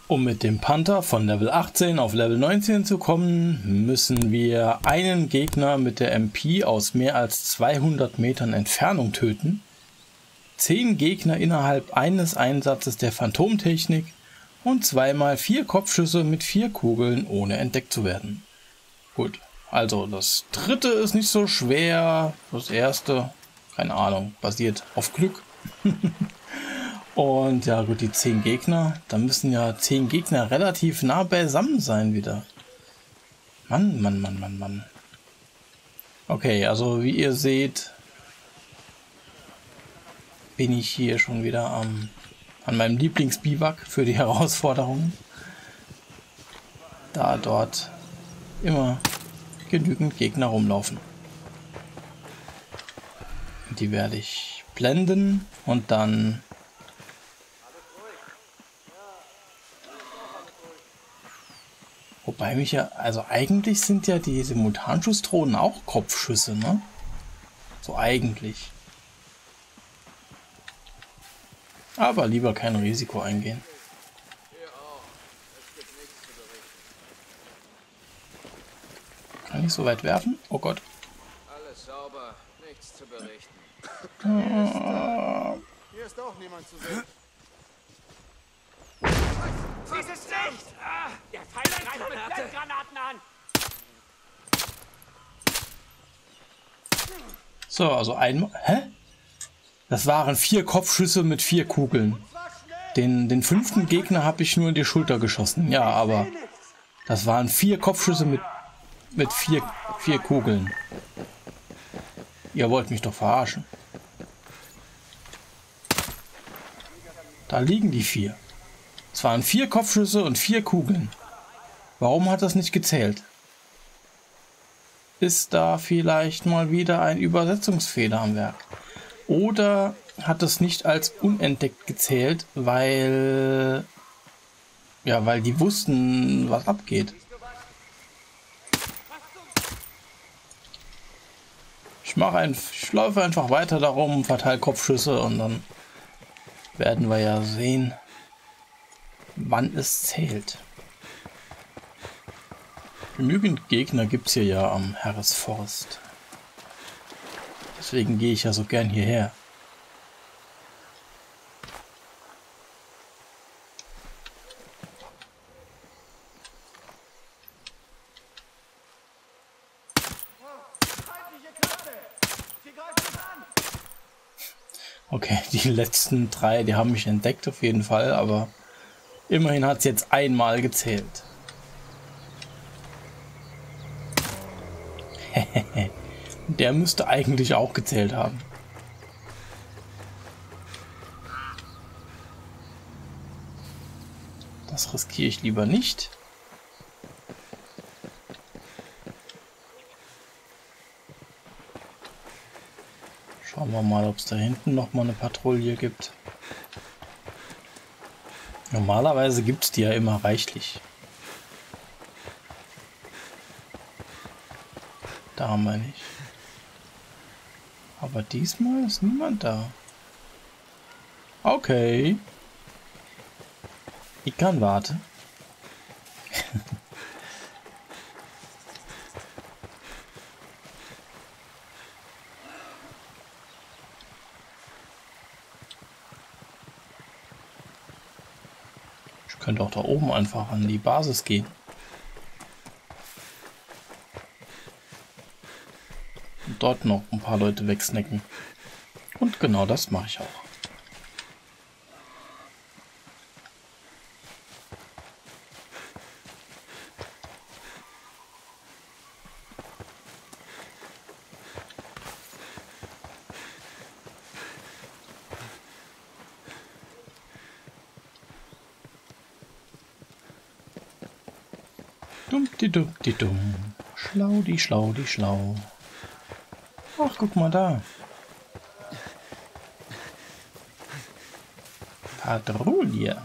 Um mit dem Panther von Level 18 auf Level 19 zu kommen, müssen wir einen Gegner mit der MP aus mehr als 200 Metern Entfernung töten, 10 Gegner innerhalb eines Einsatzes der Phantomtechnik und 2x4 Kopfschüsse mit 4 Kugeln, ohne entdeckt zu werden. Gut, also das dritte ist nicht so schwer, das erste, keine Ahnung, basiert auf Glück. Und ja gut, die 10 Gegner, da müssen ja 10 Gegner relativ nah beisammen sein wieder. Mann, Mann, Mann, Mann, Mann. Okay, also wie ihr seht, bin ich hier schon wieder an meinem Lieblingsbiwak für die Herausforderungen. Da dort immer genügend Gegner rumlaufen. Die werde ich blenden und dann wobei mich ja, also eigentlich sind ja die Simultanschussdrohnen auch Kopfschüsse, ne? So eigentlich. Aber lieber kein Risiko eingehen. Kann ich so weit werfen? Oh Gott. Alles sauber, nichts zu berichten. Hier ist auch niemand zu sehen. Dieses Licht! Der Feind greift mit Blendgranaten an! So, also einmal. Hä? Das waren 4 Kopfschüsse mit 4 Kugeln. Den 5. Gegner habe ich nur in die Schulter geschossen. Ja, aber das waren 4 Kopfschüsse mit 4 Kugeln. Ihr wollt mich doch verarschen. Da liegen die 4. Es waren 4 Kopfschüsse und 4 Kugeln. Warum hat das nicht gezählt? Ist da vielleicht mal wieder ein Übersetzungsfehler am Werk? Oder hat es nicht als unentdeckt gezählt, weil die wussten, was abgeht? Ich laufe einfach weiter darum, verteile Kopfschüsse und dann werden wir ja sehen, wann es zählt. Genügend Gegner gibt es hier ja am Harris-Forst. Deswegen gehe ich ja so gern hierher. Okay, die letzten 3, die haben mich entdeckt auf jeden Fall, aber immerhin hat es jetzt einmal gezählt. Der müsste eigentlich auch gezählt haben. Das riskiere ich lieber nicht. Schauen wir mal, ob es da hinten noch mal eine Patrouille gibt. Normalerweise gibt es die ja immer reichlich. Da haben wir nicht. Aber diesmal ist niemand da. Okay. Ich kann warten. Ich könnte auch da oben einfach an die Basis gehen. Und dort noch ein paar Leute wegsnacken. Und genau das mache ich auch. Dumm. Schlau, die schlau. Ach, guck mal da. Patrouille.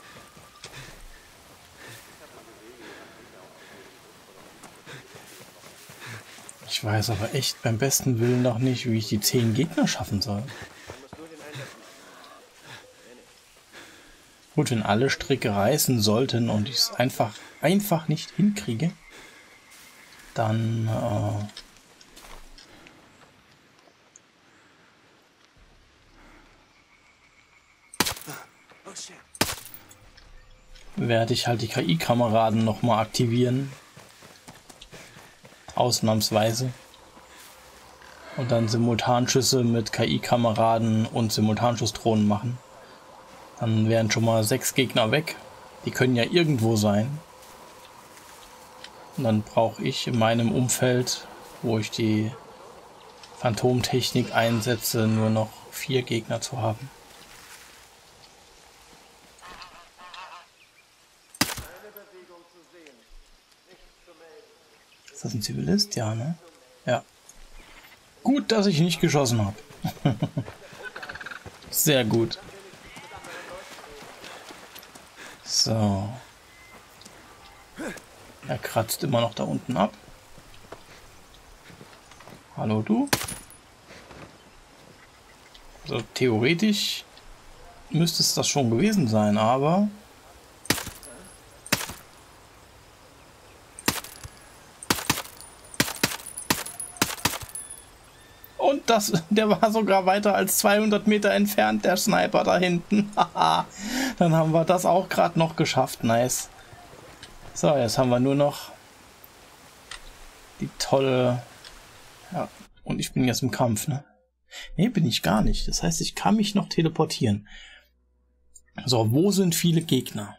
Ich weiß aber echt beim besten Willen noch nicht, wie ich die 10 Gegner schaffen soll. Gut, wenn alle Stricke reißen sollten und ich es einfach nicht hinkriege, dann werde ich halt die KI-Kameraden nochmal aktivieren. Ausnahmsweise. Und dann Simultanschüsse mit KI-Kameraden und Simultanschussdrohnen machen. Dann wären schon mal 6 Gegner weg. Die können ja irgendwo sein. Und dann brauche ich in meinem Umfeld, wo ich die Phantomtechnik einsetze, nur noch 4 Gegner zu haben. Ist das ein Zivilist? Ja, ne? Ja. Gut, dass ich nicht geschossen habe. Sehr gut. So. Er kratzt immer noch da unten ab. Hallo, du? Also theoretisch müsste es das schon gewesen sein, aber... Und der war sogar weiter als 200 Meter entfernt, der Sniper da hinten. Dann haben wir das auch gerade noch geschafft. Nice. So, jetzt haben wir nur noch die tolle... Ja, und ich bin jetzt im Kampf, ne? Ne, bin ich gar nicht. Das heißt, ich kann mich noch teleportieren. So, wo sind viele Gegner?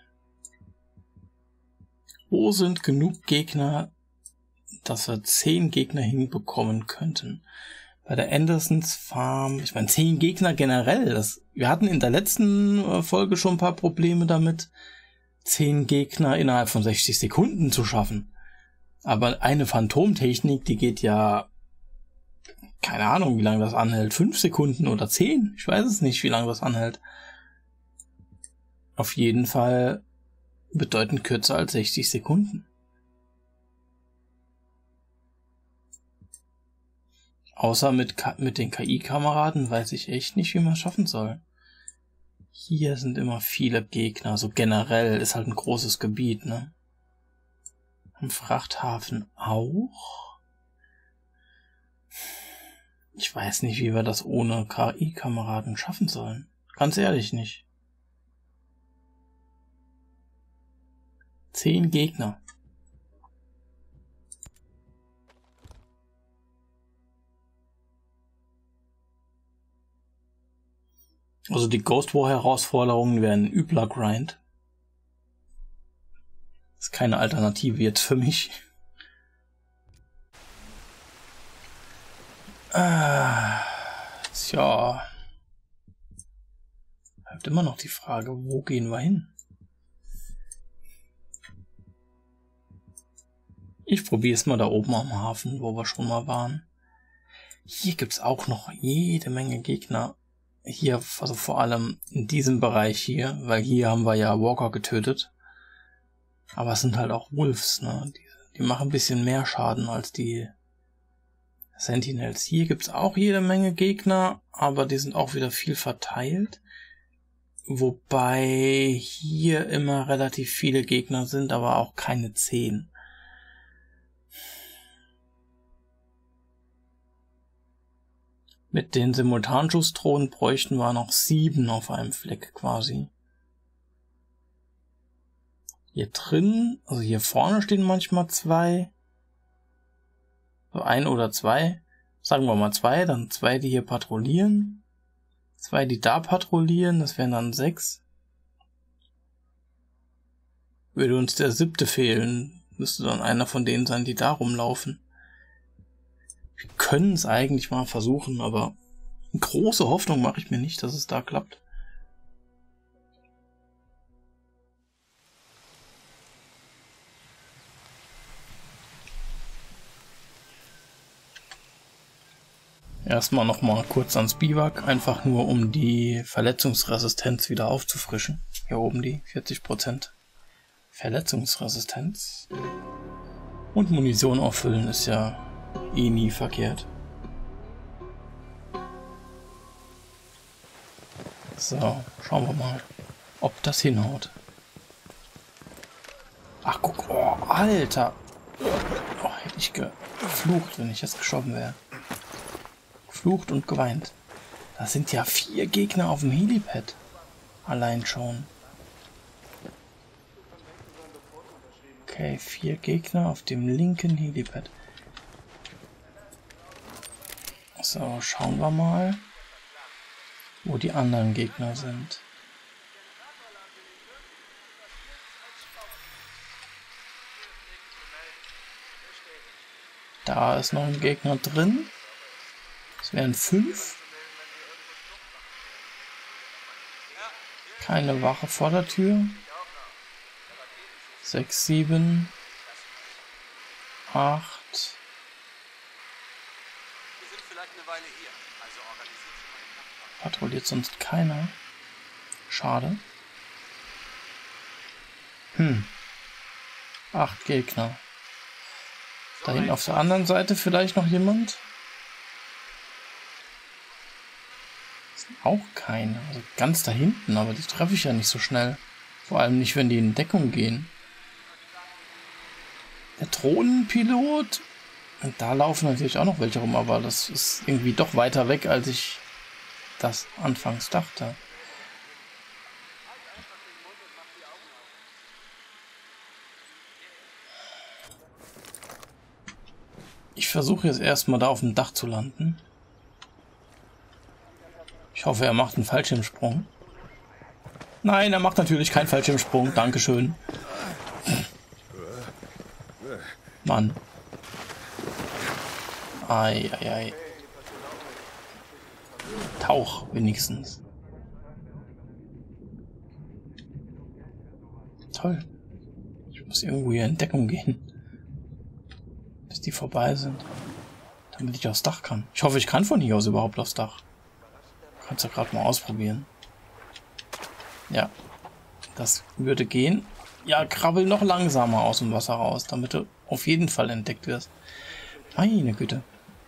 Wo sind genug Gegner, dass wir 10 Gegner hinbekommen könnten? Bei der Andersons Farm, ich meine 10 Gegner generell, wir hatten in der letzten Folge schon ein paar Probleme damit, 10 Gegner innerhalb von 60 Sekunden zu schaffen. Aber eine Phantomtechnik, die geht ja, keine Ahnung, wie lange das anhält, 5 Sekunden oder 10, ich weiß es nicht, wie lange das anhält. Auf jeden Fall bedeutend kürzer als 60 Sekunden. Außer mit den KI-Kameraden weiß ich echt nicht, wie man es schaffen soll. Hier sind immer viele Gegner. So generell ist halt ein großes Gebiet, ne? Am Frachthafen auch. Ich weiß nicht, wie wir das ohne KI-Kameraden schaffen sollen. Ganz ehrlich nicht. 10 Gegner. Also die Ghost War Herausforderungen wären ein übler Grind. Ist keine Alternative jetzt für mich. Tja. Bleibt immer noch die Frage, wo gehen wir hin? Ich probiere es mal da oben am Hafen, wo wir schon mal waren. Hier gibt's auch noch jede Menge Gegner. Hier, also vor allem in diesem Bereich hier, weil hier haben wir ja Walker getötet. Aber es sind halt auch Wolves, ne? Die machen ein bisschen mehr Schaden als die Sentinels. Hier gibt's auch jede Menge Gegner, aber die sind auch wieder viel verteilt. Wobei hier immer relativ viele Gegner sind, aber auch keine 10. Mit den Simultanschussdrohnen bräuchten wir noch 7 auf einem Fleck quasi. Hier drin, also hier vorne stehen manchmal 2. So 1 oder 2. Sagen wir mal 2, dann 2, die hier patrouillieren. 2, die da patrouillieren, das wären dann 6. Würde uns der 7. fehlen, müsste dann einer von denen sein, die da rumlaufen. Wir können es eigentlich mal versuchen, aber große Hoffnung mache ich mir nicht, dass es da klappt. Erstmal nochmal kurz ans Biwak, einfach nur um die Verletzungsresistenz wieder aufzufrischen. Hier oben die 40% Verletzungsresistenz. Und Munition auffüllen ist ja eh nie verkehrt. So, schauen wir mal. ob das hinhaut. Ach, guck, oh, Alter. Oh, hätte ich geflucht, wenn ich jetzt geschossen wäre. Geflucht und geweint. Das sind ja 4 Gegner auf dem Helipad. Allein schon. Okay, 4 Gegner auf dem linken Helipad. So, schauen wir mal, wo die anderen Gegner sind. Da ist noch ein Gegner drin. Es wären 5. Keine Wache vor der Tür. 6, 7, 8. Patrouilliert sonst keiner. Schade. 8 Gegner. Da hinten auf der anderen Seite vielleicht noch jemand? Das sind auch keine. Also ganz da hinten, aber die treffe ich ja nicht so schnell. Vor allem nicht, wenn die in Deckung gehen. Der Drohnenpilot. Und da laufen natürlich auch noch welche rum, aber das ist irgendwie doch weiter weg, als ich das anfangs dachte. Ich versuche jetzt erstmal da auf dem Dach zu landen. Ich hoffe, er macht einen Fallschirmsprung. Nein, er macht natürlich keinen Fallschirmsprung. Dankeschön. Mann. Ei, ei, ei. Tauch wenigstens. Toll. Ich muss irgendwo hier in Deckung gehen. Bis die vorbei sind. Damit ich aufs Dach kann. Ich hoffe, ich kann von hier aus überhaupt aufs Dach. Kannst ja gerade mal ausprobieren. Ja. Das würde gehen. Ja, krabbel noch langsamer aus dem Wasser raus, damit du auf jeden Fall entdeckt wirst. Meine Güte.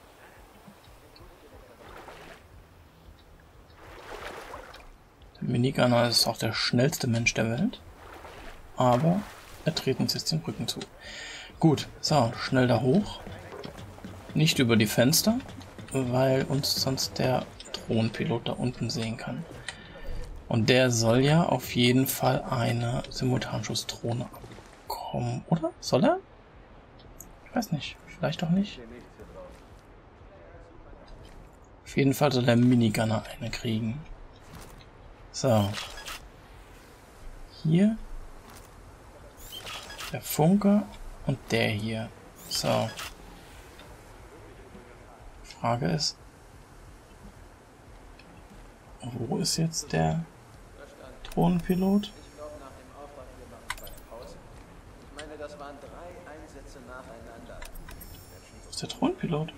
Der Minigunner ist auch der schnellste Mensch der Welt. Aber er dreht uns jetzt den Rücken zu. Gut, so, schnell da hoch. Nicht über die Fenster, weil uns sonst der Drohnenpilot da unten sehen kann. Und der soll ja auf jeden Fall eine Simultanschussdrohne abbekommen, oder? Soll er? Ich weiß nicht, vielleicht auch nicht. Auf jeden Fall soll der Minigunner eine kriegen. So. Hier. Der Funker und der hier. So. Frage ist, wo ist jetzt der Drohnenpilot? Wo ist der Drohnenpilot?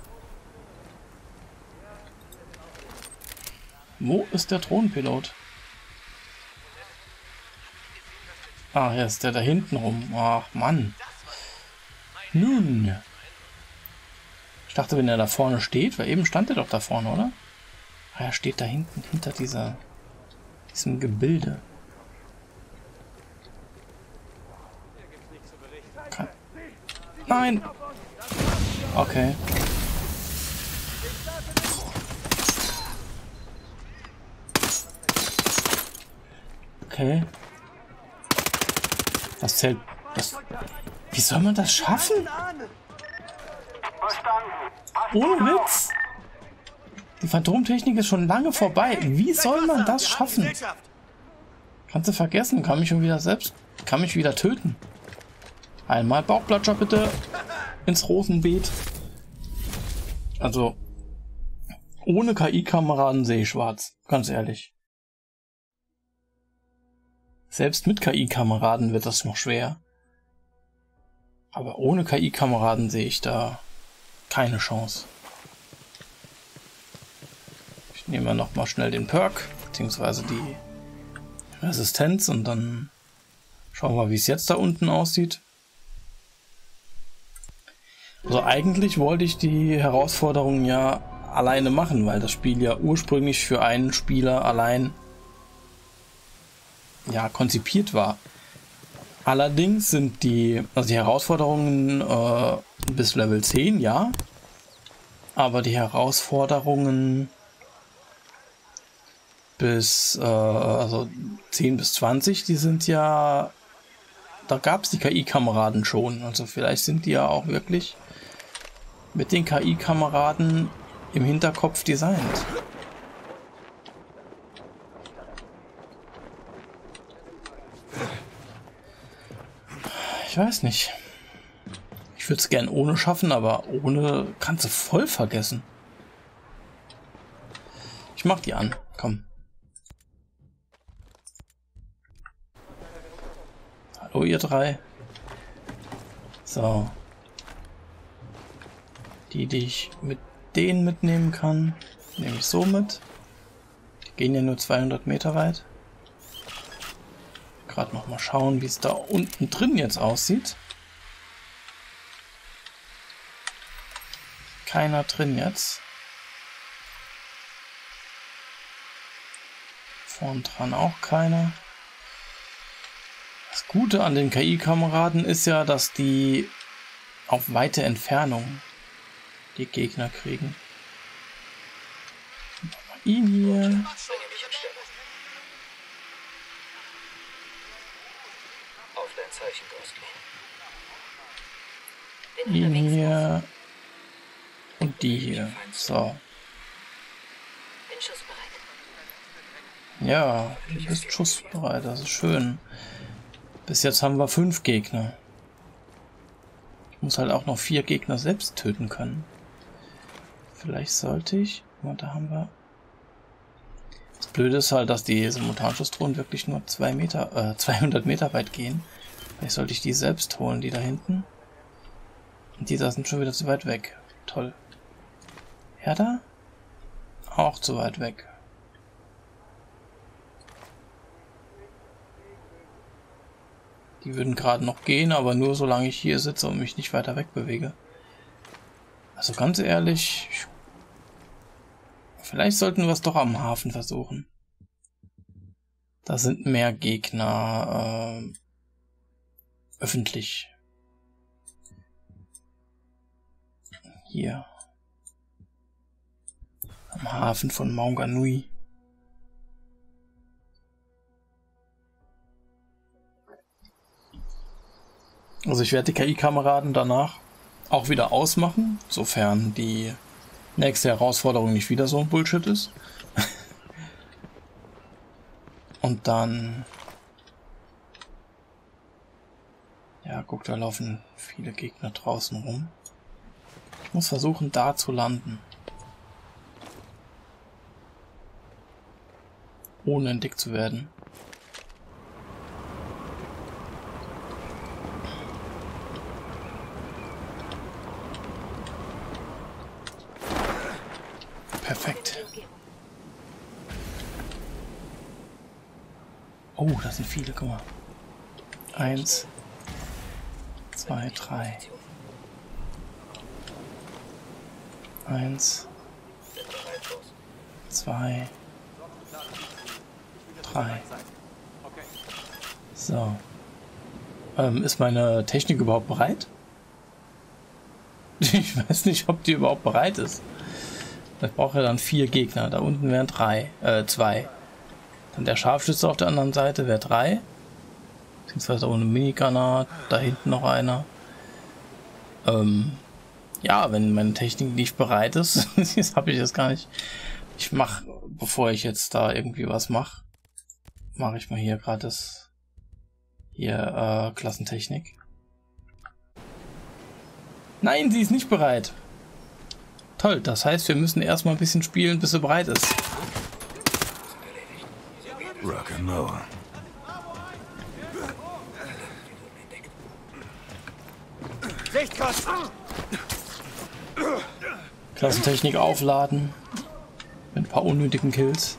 Wo ist der Drohnenpilot? Ah, hier ist der da hinten rum. Ach, Mann. Nun. Ich dachte, wenn er da vorne steht, weil eben stand er doch da vorne, oder? Ah, er steht da hinten, hinter diesem Gebilde. Nein! Okay. Okay. Das zählt. Wie soll man das schaffen? Ohne Witz. Die Phantomtechnik ist schon lange vorbei. Wie soll man das schaffen? Kannst du vergessen. Kann mich wieder töten. Einmal Bauchplatscher bitte ins Rosenbeet. Also ohne KI-Kameraden sehe ich schwarz. Ganz ehrlich. Selbst mit KI-Kameraden wird das noch schwer. Aber ohne KI-Kameraden sehe ich da keine Chance. Ich nehme noch mal schnell den Perk, beziehungsweise die Resistenz und dann schauen wir, wie es jetzt da unten aussieht. Also eigentlich wollte ich die Herausforderung ja alleine machen, weil das Spiel ja ursprünglich für einen Spieler allein ja, konzipiert war. Allerdings sind die Herausforderungen bis Level 10, ja. Aber die Herausforderungen bis also 10 bis 20, die sind ja, da gab es die KI-Kameraden schon. Also vielleicht sind die ja auch wirklich mit den KI-Kameraden im Hinterkopf designt. Ich weiß nicht. Ich würde es gern ohne schaffen, aber ohne kannst du voll vergessen. Ich mach die an. Komm. Hallo ihr drei. So. Die ich mit denen mitnehmen kann, nehme ich so mit. Die gehen ja nur 200 Meter weit. Gerade noch mal schauen, wie es da unten drin jetzt aussieht. Keiner drin jetzt. Vorn dran auch keiner. Das Gute an den KI-Kameraden ist ja, dass die auf weite Entfernung die Gegner kriegen. Ihn hier. Ihn hier. Und die hier. So. Ja, du bist schussbereit, das ist schön. Bis jetzt haben wir 5 Gegner. Ich muss halt auch noch 4 Gegner selbst töten können. Vielleicht sollte ich... Da haben wir... Das Blöde ist halt, dass die Simultanschussdrohnen wirklich nur 200 Meter weit gehen. Vielleicht sollte ich die selbst holen, die da hinten. Und die da sind schon wieder zu weit weg. Toll. Ja, da? Auch zu weit weg. Die würden gerade noch gehen, aber nur solange ich hier sitze und mich nicht weiter wegbewege. Also ganz ehrlich, vielleicht sollten wir es doch am Hafen versuchen. Da sind mehr Gegner öffentlich. Hier. Am Hafen von Maunganui. Also ich werde die KI-Kameraden danach auch wieder ausmachen, sofern die nächste Herausforderung nicht wieder so ein Bullshit ist. Und dann... Ja, guck, da laufen viele Gegner draußen rum. Ich muss versuchen, da zu landen. Ohne entdeckt zu werden. Perfekt. Oh, das sind viele, guck mal. 1, 2, 3. 1, 2, 3. So. Ist meine Technik überhaupt bereit? Ich weiß nicht, ob die überhaupt bereit ist. Ich brauche ja dann 4 Gegner. Da unten wären 2. Dann der Scharfschütze auf der anderen Seite wäre 3. Beziehungsweise ohne Minigranat. Da hinten noch einer. Ja, wenn meine Technik nicht bereit ist, das habe ich jetzt gar nicht. Ich mache, bevor ich jetzt da irgendwie was mache, mache ich mal hier gerade das hier Klassentechnik. Nein, sie ist nicht bereit. Toll, das heißt, wir müssen erstmal ein bisschen spielen, bis sie bereit ist. Rock'n'Roll. Klassentechnik aufladen. Mit ein paar unnötigen Kills.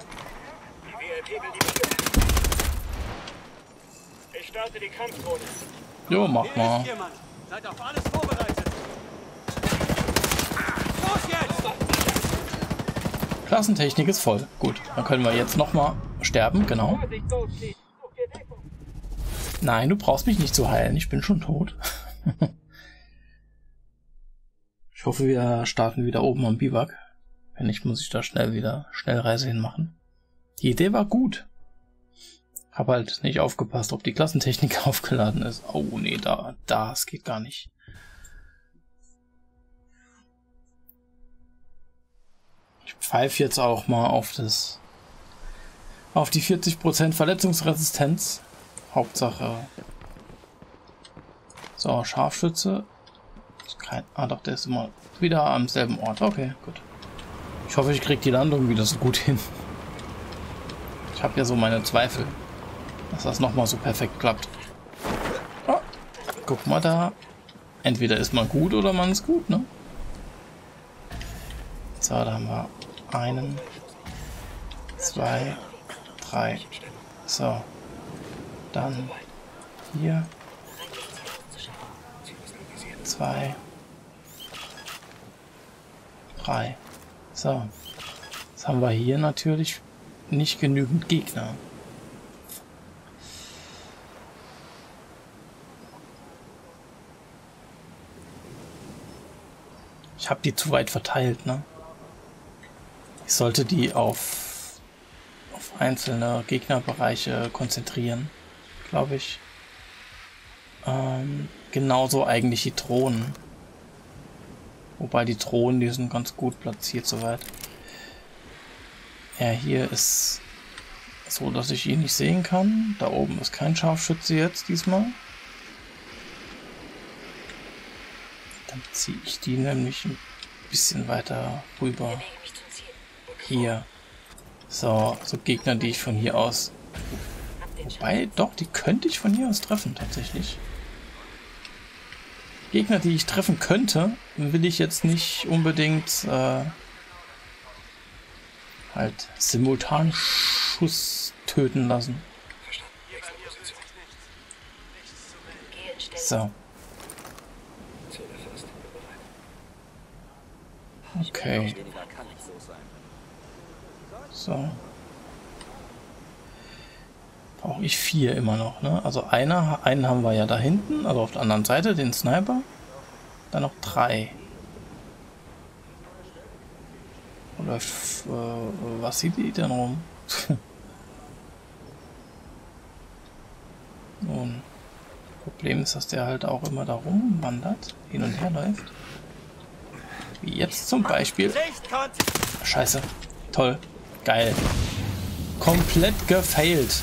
Ich starte die Kampfdrohne. Jo, mach mal. Seid auf alles vorbereitet. Los jetzt! Klassentechnik ist voll. Gut, dann können wir jetzt nochmal sterben, genau. Nein, du brauchst mich nicht zu heilen. Ich bin schon tot. Ich hoffe, wir starten wieder oben am Biwak. Wenn nicht, muss ich da Schnellreise hinmachen. Die Idee war gut. Hab halt nicht aufgepasst, ob die Klassentechnik aufgeladen ist. Oh nee, das geht gar nicht. Ich pfeife jetzt auch mal auf die 40% Verletzungsresistenz. Hauptsache. So, Scharfschütze. Doch, der ist immer wieder am selben Ort. Okay, gut. Ich hoffe, ich kriege die Landung wieder so gut hin. Ich habe ja so meine Zweifel, dass das nochmal so perfekt klappt. Oh, guck mal da. Entweder ist man gut oder man ist gut, ne? So, da haben wir 1, 2, 3. So. Dann hier. 2, 3. So. Jetzt haben wir hier natürlich nicht genügend Gegner. Ich habe die zu weit verteilt, ne? Ich sollte die auf einzelne Gegnerbereiche konzentrieren, glaube ich. Genauso eigentlich die Drohnen. Wobei die Drohnen, die sind ganz gut platziert soweit. Ja, hier ist so, dass ich ihn nicht sehen kann. Da oben ist kein Scharfschütze jetzt diesmal. Dann ziehe ich die nämlich ein bisschen weiter rüber. Hier. So Gegner, die ich von hier aus... Wobei, doch, die könnte ich von hier aus treffen, tatsächlich. Gegner, die ich treffen könnte, will ich jetzt nicht unbedingt halt simultan Schuss töten lassen. So. Okay. So. Brauche ich 4 immer noch, ne? Also einen haben wir ja da hinten, also auf der anderen Seite, den Sniper. Dann noch 3. Oder was sieht die denn rum? Nun, Problem ist, dass der halt auch immer da rumwandert, hin und her läuft. Wie jetzt zum Beispiel. Scheiße. Toll. Geil. Komplett gefailt.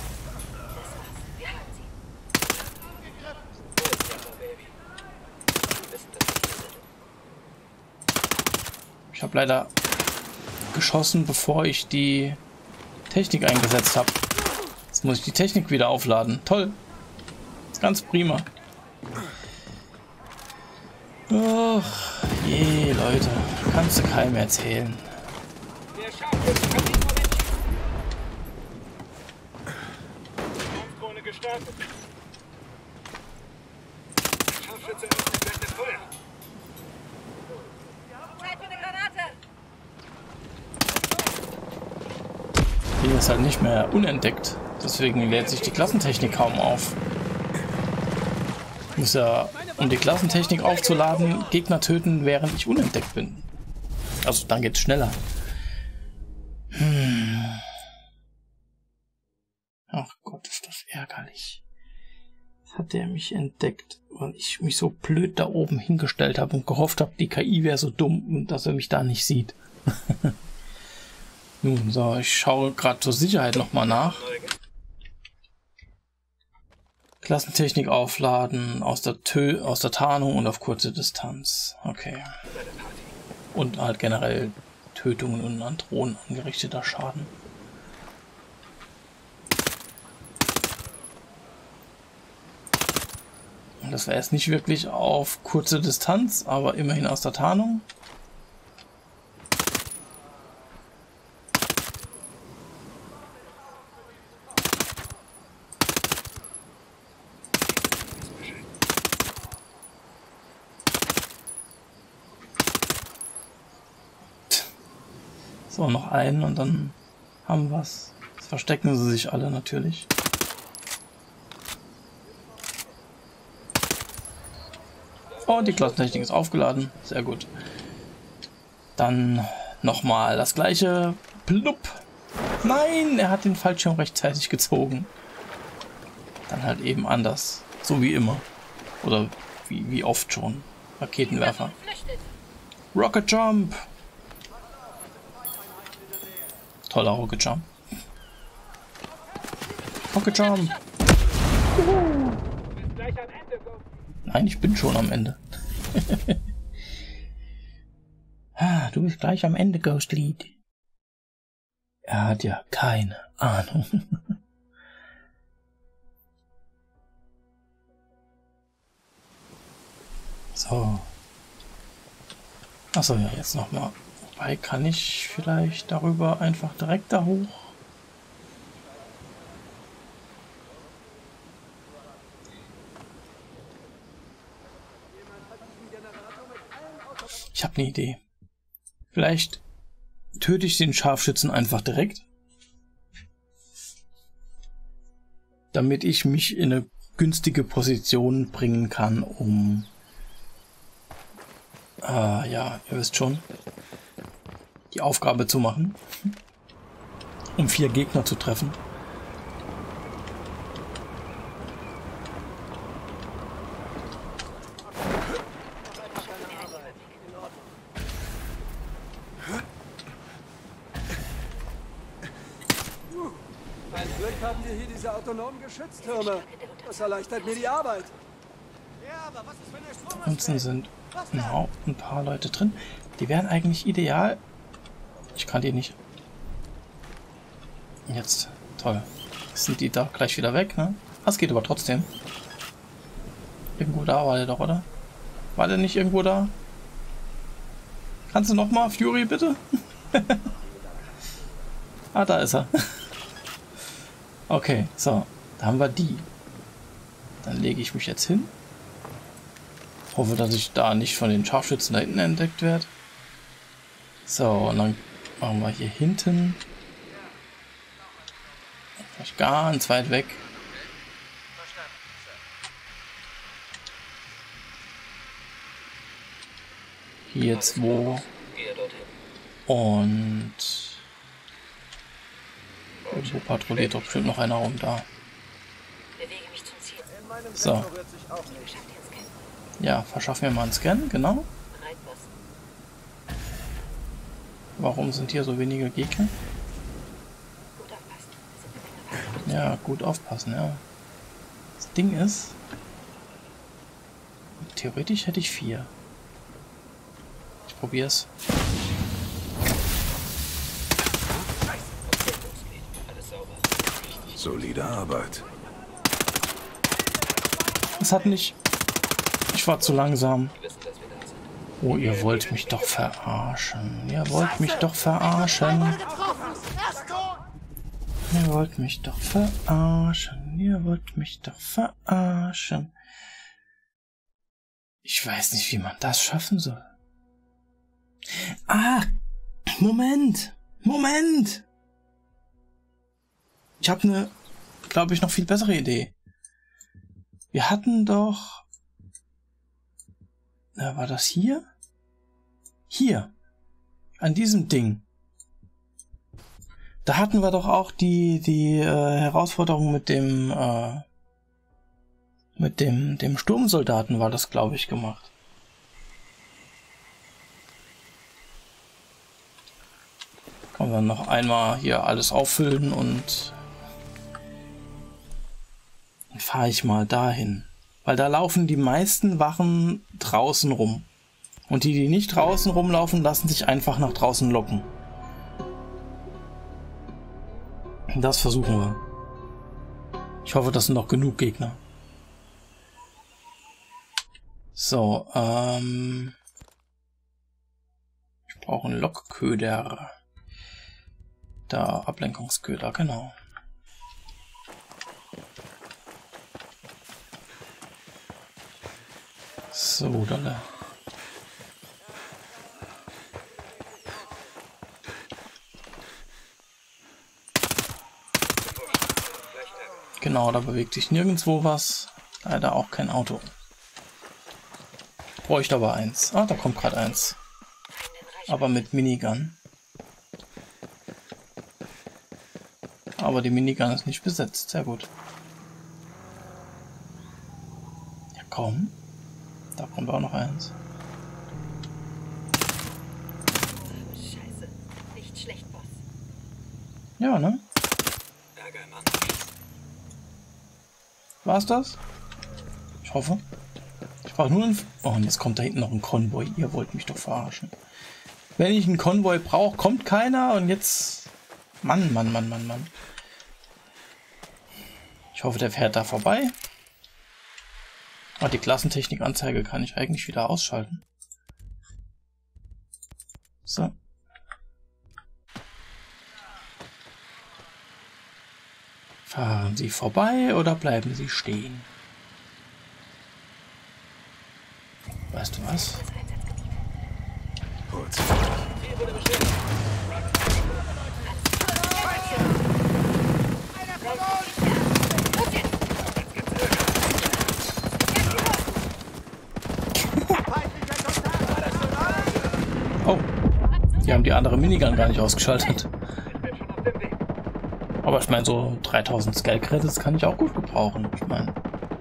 Ich habe leider geschossen, bevor ich die Technik eingesetzt habe. Jetzt muss ich die Technik wieder aufladen. Toll. Ist ganz prima. Ach, je, Leute. Kannst du keinem erzählen. Hier ist halt nicht mehr unentdeckt. Deswegen lädt sich die Klassentechnik kaum auf. Ich muss ja, um die Klassentechnik aufzuladen, Gegner töten, während ich unentdeckt bin. Also dann geht's schneller. Ach Gott, ist das ärgerlich. Jetzt hat der mich entdeckt, weil ich mich so blöd da oben hingestellt habe und gehofft habe, die KI wäre so dumm, dass er mich da nicht sieht. Nun, so, ich schaue gerade zur Sicherheit nochmal nach. Klassentechnik aufladen, aus der Tarnung und auf kurze Distanz. Okay. Und halt generell Tötungen und an Drohnen angerichteter Schaden. Das war jetzt nicht wirklich auf kurze Distanz, aber immerhin aus der Tarnung. So, noch einen und dann haben wir es. Jetzt verstecken sie sich alle natürlich. Oh, die Klassentechnik ist aufgeladen. Sehr gut. Dann nochmal das gleiche. Plupp. Nein, er hat den Fallschirm rechtzeitig gezogen. Dann halt eben anders. So wie immer. Oder wie oft schon. Raketenwerfer. Rocket Jump. Toller Rocket Jump. Rocket Jump. Nein, ich bin schon am Ende. Du bist gleich am Ende, Ghost Lead. Er hat ja keine Ahnung. So. Achso, ja, jetzt nochmal. Wobei, kann ich vielleicht darüber einfach direkt da hoch? Ich habe eine Idee. Vielleicht töte ich den Scharfschützen einfach direkt, damit ich mich in eine günstige Position bringen kann, um ja, ihr wisst schon, die Aufgabe zu machen, um 4 Gegner zu treffen. Ein Glück haben wir hier diese autonomen Geschütztürme. Das erleichtert mir die Arbeit. Ansonsten sind ein paar Leute drin. Die wären eigentlich ideal. Ich kann die nicht. Jetzt, toll. Sind die da gleich wieder weg, ne? Das geht aber trotzdem. Irgendwo da war der doch, oder? War der nicht irgendwo da? Kannst du noch mal, Fury, bitte? Ah, da ist er. Okay, so. Da haben wir die. Dann lege ich mich jetzt hin. Hoffe, dass ich da nicht von den Scharfschützen da hinten entdeckt werde. So, und dann machen wir hier hinten. Vielleicht ganz weit weg. Hier 2. Und irgendwo patrouilliert doch bestimmt noch einer rum da. So. Ja, verschaff mir mal einen Scan, genau. Warum sind hier so wenige Gegner? Ja, gut aufpassen, ja. Das Ding ist, theoretisch hätte ich 4. Ich probier's. Solide Arbeit. Es hat nicht... Ich war zu langsam. Oh, ihr wollt mich doch verarschen. Ihr wollt mich doch verarschen. Ihr wollt mich doch verarschen. Ihr wollt mich doch verarschen. Ich weiß nicht, wie man das schaffen soll. Ah! Moment! Moment! Ich habe eine, glaube ich, noch viel bessere Idee. Wir hatten doch... war das hier? Hier. An diesem Ding. Da hatten wir doch auch die Herausforderung mit dem Sturmsoldaten war das, glaube ich, gemacht. Können wir noch einmal hier alles auffüllen und dann fahre ich mal dahin. Weil da laufen die meisten Wachen draußen rum. Und die nicht draußen rumlaufen, lassen sich einfach nach draußen locken. Das versuchen wir. Ich hoffe, das sind noch genug Gegner. So, ich brauche einen Lockköder. Da, Ablenkungsköder, genau. So, dann. Genau, da bewegt sich nirgendwo was. Leider auch kein Auto. bräuchte aber eins. Ah, da kommt gerade eins. Aber mit Minigun. Aber die Minigun ist nicht besetzt. Sehr gut. Ja, komm. Da kommt auch noch eins. Scheiße. Nicht schlecht, Boss. Ja, ne? War's das? Ich hoffe. Ich brauche nur einen... Oh, und jetzt kommt da hinten noch ein Konvoi. Ihr wollt mich doch verarschen. Wenn ich einen Konvoi brauche, kommt keiner und jetzt... Mann, Mann, Mann, Mann, Mann. Ich hoffe, der fährt da vorbei. Oh, die Klassentechnik-Anzeige kann ich eigentlich wieder ausschalten. So. Fahren Sie vorbei oder bleiben Sie stehen? Weißt du was? Gut. Oh, die haben die andere Minigun gar nicht ausgeschaltet. Aber ich meine, so 3000 Scale-Credits kann ich auch gut gebrauchen. Ich meine,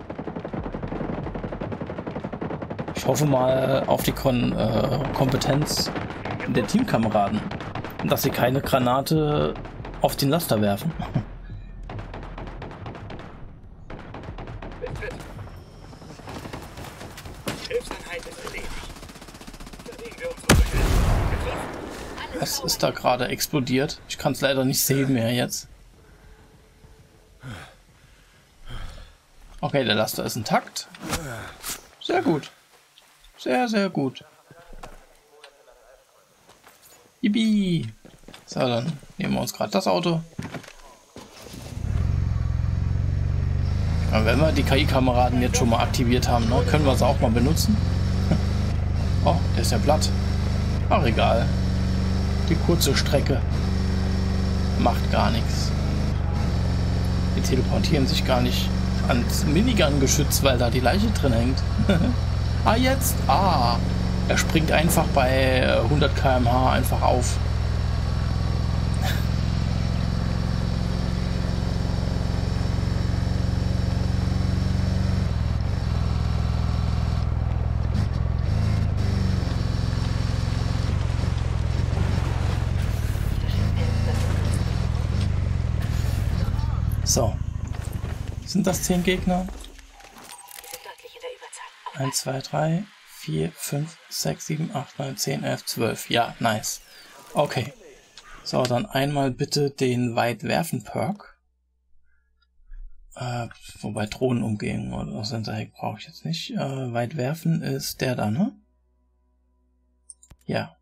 ich hoffe mal auf die Kompetenz der Teamkameraden, dass sie keine Granate auf den Laster werfen. Was ist da gerade explodiert? Ich kann es leider nicht sehen mehr jetzt. Okay, der Laster ist intakt. Sehr gut. Sehr, sehr gut. Yippie. So, dann nehmen wir uns gerade das Auto. Ja, wenn wir die KI-Kameraden jetzt schon mal aktiviert haben, ne, können wir es auch mal benutzen. Oh, der ist ja platt. Ach, egal. Die kurze Strecke macht gar nichts. Die teleportieren sich gar nicht ans Minigun-Geschütz, weil da die Leiche drin hängt. Ah, jetzt? Ah, er springt einfach bei 100 km/h einfach auf. So. Sind das 10 Gegner? 1, 2, 3, 4, 5, 6, 7, 8, 9, 10, 11, 12. Ja, nice. Okay. So, dann einmal bitte den Weitwerfen-Perk. Wobei Drohnenumgehung oder Sensorheck brauche ich jetzt nicht. Weitwerfen ist der da, ne? Ja.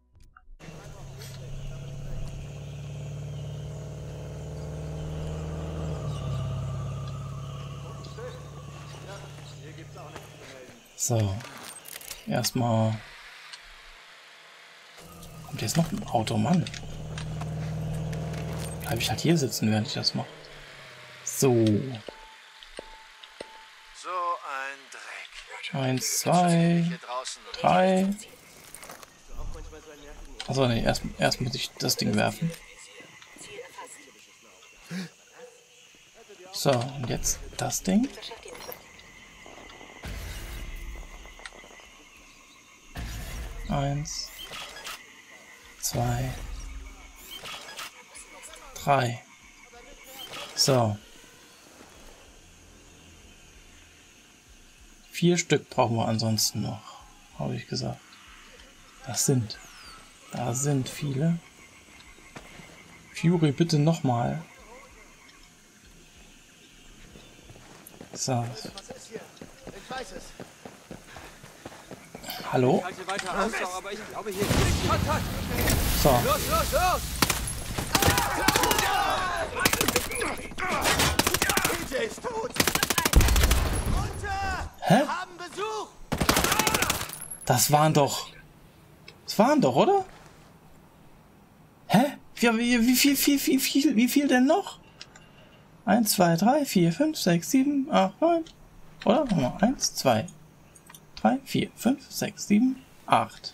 So, erstmal kommt jetzt noch ein Auto, Mann. Bleibe ich halt hier sitzen, während ich das mache. So. So ein Dreck. 1, 2, 3. Achso, nee, erst muss ich das Ding werfen. So, und jetzt das Ding. Eins, 2, 3. So. 4 Stück brauchen wir ansonsten noch, habe ich gesagt. Da sind viele. Fury, bitte nochmal. So. Hallo? So. Los! DJ ist tot! Runter! Hä? Wir haben Besuch! Das waren doch, oder? Hä? Wie viel denn noch? 1, 2, 3, 4, 5, 6, 7, 8, 9. Oder? Nochmal. 1, 2, 3, 4, 5, 6, 7, 8.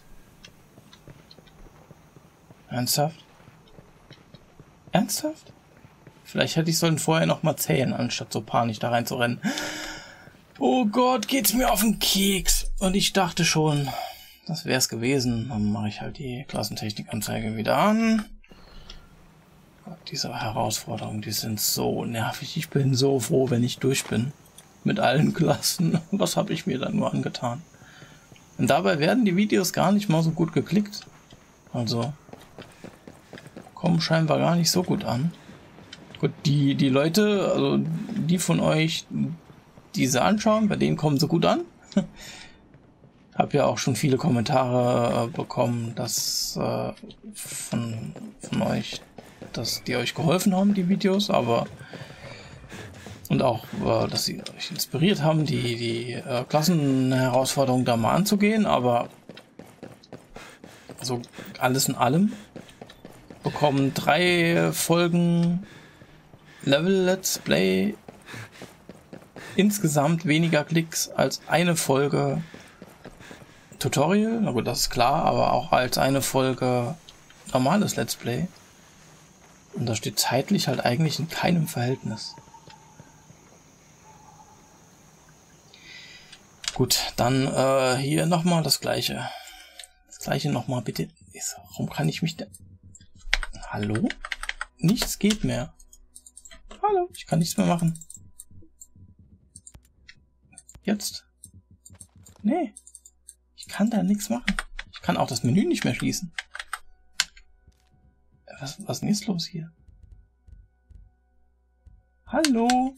Ernsthaft? Ernsthaft? Vielleicht hätte ich sollen vorher noch mal zählen, anstatt so panisch da rein zu rennen. Oh Gott, geht's mir auf den Keks. Und ich dachte schon, das wäre es gewesen. Dann mache ich halt die Klassentechnikanzeige wieder an. Gott, diese Herausforderungen, die sind so nervig. Ich bin so froh, wenn ich durch bin. Mit allen Klassen. Was habe ich mir dann nur angetan? Und dabei werden die Videos gar nicht mal so gut geklickt. Also kommen scheinbar gar nicht so gut an. Gut, die Leute, also die von euch, die sie anschauen, bei denen kommen sie gut an. Hab ja auch schon viele Kommentare bekommen, dass von euch, dass die euch geholfen haben, die Videos, aber und auch, dass sie euch inspiriert haben, die Klassenherausforderung da mal anzugehen, aber so alles in allem bekommen 3 Folgen Level Let's Play insgesamt weniger Klicks als eine Folge Tutorial. Na gut, das ist klar, aber auch als eine Folge normales Let's Play. Und das steht zeitlich halt eigentlich in keinem Verhältnis. Gut, dann hier nochmal das gleiche. Das gleiche nochmal bitte. Warum kann ich mich denn... Hallo? Nichts geht mehr. Hallo, ich kann nichts mehr machen. Jetzt? Nee. Ich kann da nichts machen. Ich kann auch das Menü nicht mehr schließen. Was ist denn jetzt los hier? Hallo?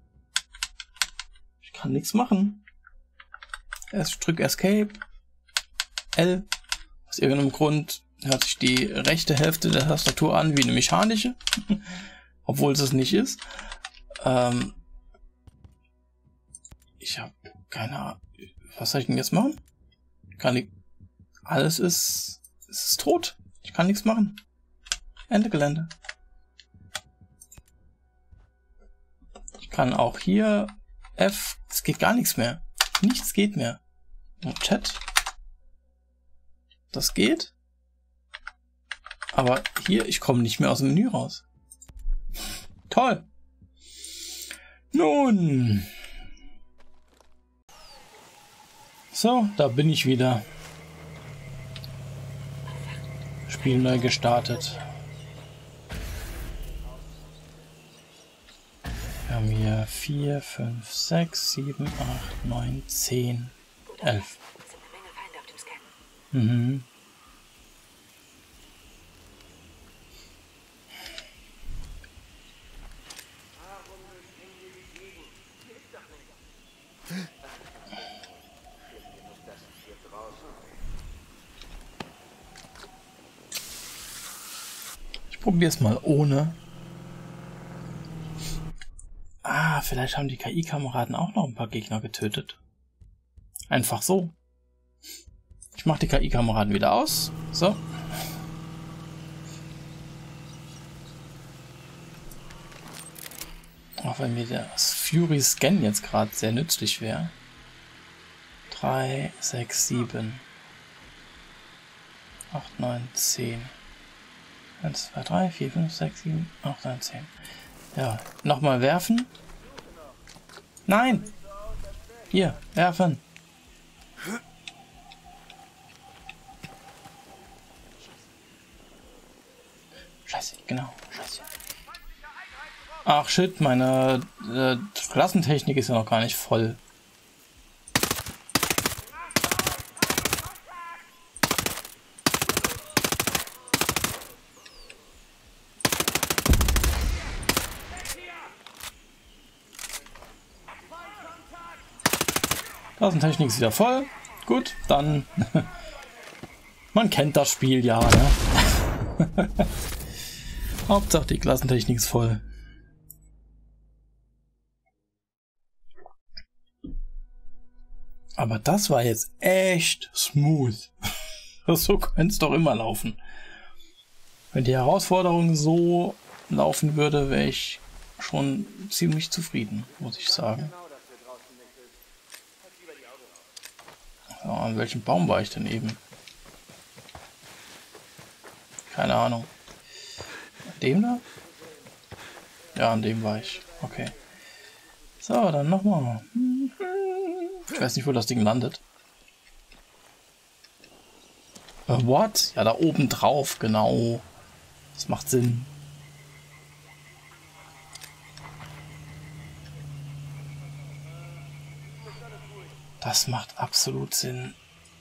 Ich kann nichts machen. Ich drücke Escape. L. Aus irgendeinem Grund hört sich die rechte Hälfte der Tastatur an wie eine mechanische. Obwohl es nicht ist. Ich habe keine Ahnung. Was soll ich denn jetzt machen? Kann ich... Alles ist tot. Ich kann nichts machen. Ende Gelände. Ich kann auch hier F. Es geht gar nichts mehr. Nichts geht mehr. Und Chat. Das geht. Aber hier, ich komme nicht mehr aus dem Menü raus. Toll. Nun. So, da bin ich wieder. Spiel neu gestartet. Wir haben hier 4, 5, 6, 7, 8, 9, 10, 11. Mhm. Ich probiere es mal ohne. Ah, vielleicht haben die KI-Kameraden auch noch ein paar Gegner getötet. Einfach so. Ich mache die KI-Kameraden wieder aus. So. Auch wenn mir das Fury Scan jetzt gerade sehr nützlich wäre. 3, 6, 7, 8, 9, 10. 1, 2, 3, 4, 5, 6, 7, 8, 9, 10. Ja, nochmal werfen. Nein! Hier, werfen. Scheiße, genau, scheiße. Ach shit, meine Klassentechnik ist ja noch gar nicht voll. Klassentechnik ist wieder voll. Gut, dann... Man kennt das Spiel ja, ne? Hauptsache die Klassentechnik ist voll. Aber das war jetzt echt smooth. So könnte es doch immer laufen. Wenn die Herausforderung so laufen würde, wäre ich schon ziemlich zufrieden, muss ich sagen. So, an welchem Baum war ich denn eben? Keine Ahnung. An dem da? Ja, an dem war ich. Okay. So, dann nochmal. Ich weiß nicht, wo das Ding landet. What? Ja, da oben drauf, genau. Das macht Sinn. Das macht absolut Sinn.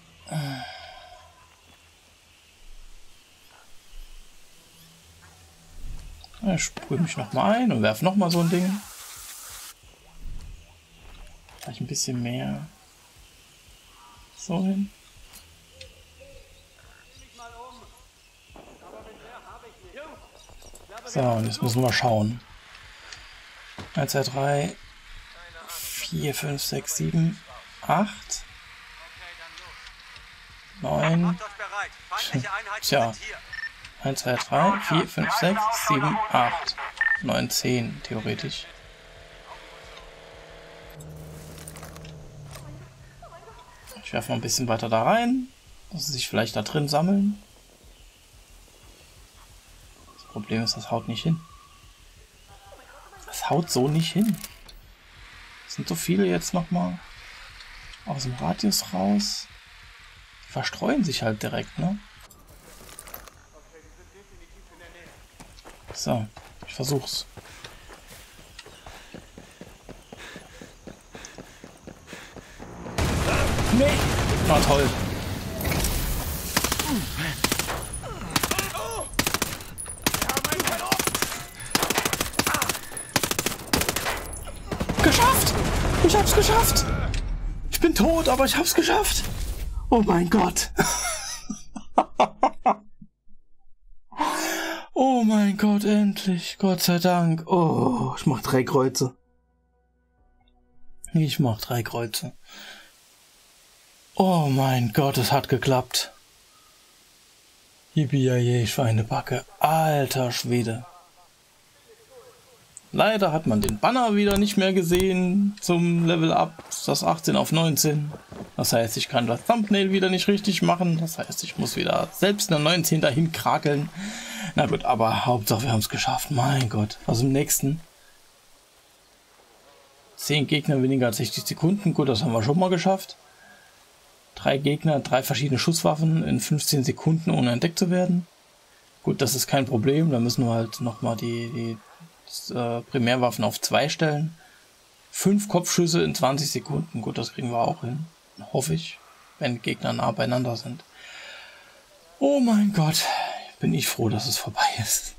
Ich sprühe mich nochmal ein und werfe nochmal so ein Ding. Vielleicht ein bisschen mehr. So hin. So, und jetzt müssen wir schauen. 1, 2, 3, 4, 5, 6, 7, 8, 9. Tja. 1, 2, 3, 4, 5, 6, 7, 8, 9, 10, theoretisch. Ich werfe mal ein bisschen weiter da rein, dass sie sich vielleicht da drin sammeln. Das Problem ist, das haut nicht hin. Das haut so nicht hin. Es sind so viele jetzt nochmal aus dem Radius raus. Die verstreuen sich halt direkt, ne? So, ich versuch's. Nee! Na toll. Geschafft! Ich hab's geschafft! Ich bin tot, aber ich hab's geschafft! Oh mein Gott! Oh mein Gott, endlich! Gott sei Dank! Oh, ich mach 3 Kreuze. Ich mach 3 Kreuze. Oh mein Gott, es hat geklappt. Yippie-yay, Schweinebacke. Alter Schwede. Leider hat man den Banner wieder nicht mehr gesehen zum Level Up, das 18 auf 19. Das heißt, ich kann das Thumbnail wieder nicht richtig machen. Das heißt, ich muss wieder selbst eine 19 dahin krakeln. Na gut, aber Hauptsache wir haben es geschafft. Mein Gott, was im nächsten? 10 Gegner weniger als 60 Sekunden. Gut, das haben wir schon mal geschafft. 3 Gegner, 3 verschiedene Schusswaffen in 15 Sekunden, ohne entdeckt zu werden. Gut, das ist kein Problem. Da müssen wir halt nochmal die Primärwaffen auf 2 stellen. 5 Kopfschüsse in 20 Sekunden. Gut, das kriegen wir auch hin. Hoffe ich, wenn Gegner nah beieinander sind. Oh mein Gott, bin ich froh, dass es vorbei ist.